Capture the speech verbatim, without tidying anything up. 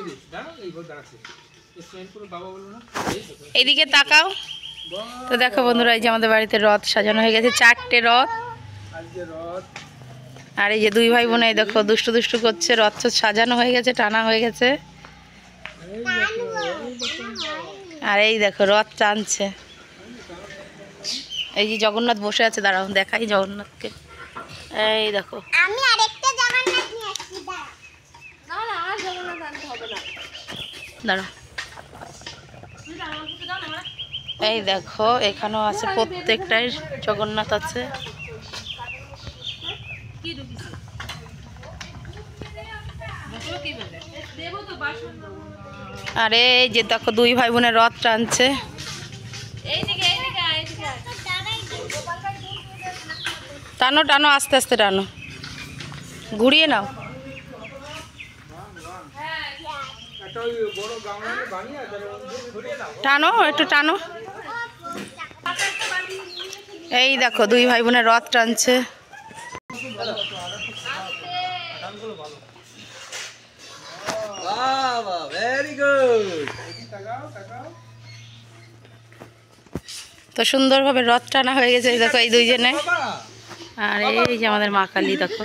এদিকে তাকাও তো। দেখো বন্ধুরা, এই যে আমাদের বাড়িতে রথ সাজানো হয়ে গেছে, চারটে রথ। আর এই যে দুই ভাই বোন, এই দেখো দুষ্টু দুষ্টু করছে। রথ সাজানো হয়ে গেছে, টানা হয়ে গেছে। আর এই দেখো রথ টানছে। এই যে জগন্নাথ বসে আছে, দাঁড়াও দেখাই জগন্নাথকে। এই দেখো, আমি আরেকটা জগন্নাথ নিয়ে আসছি। না না, আর জগন্নাথ আনতে হবে না, দাঁড়াও। এই দেখো এখানেও আছে, প্রত্যেকটাই জগন্নাথ আছে। আরে এই যে দেখো দুই ভাই বোনের রথ টানছে। টানো টানো, আস্তে আস্তে টানো, ঘুরিয়ে নাও। টানো একটু টানো। এই দেখো দুই ভাই বোনের রথ টানছে। তো সুন্দরভাবে রথ টানা হয়ে গেছে। দেখো এই দুইজনে। আর এই যে আমাদের মা কালী, দেখো।